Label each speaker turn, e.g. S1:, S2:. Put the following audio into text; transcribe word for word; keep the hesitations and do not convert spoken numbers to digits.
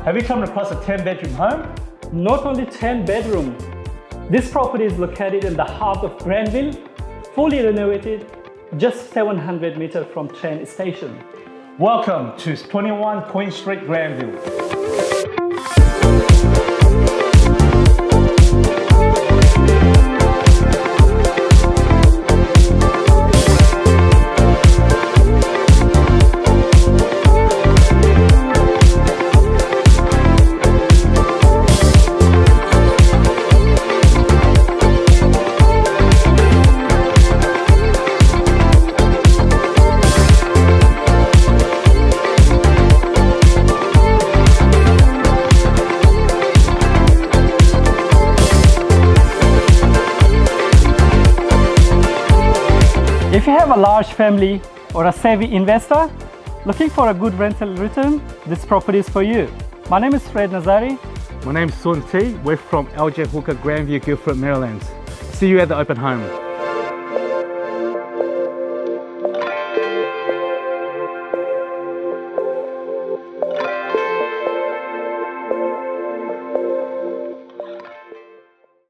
S1: Have you come across a ten bedroom home?
S2: Not only ten bedroom, this property is located in the heart of Granville, fully renovated, just seven hundred meters from train station.
S1: Welcome to twenty-one Queen Street, Granville.
S2: If you have a large family or a savvy investor looking for a good rental return, this property is for you. My name is Fred Nazari.
S1: My name is Sun T. We're from L J Hooker, Granville, Guilford, Maryland. See you at the open home.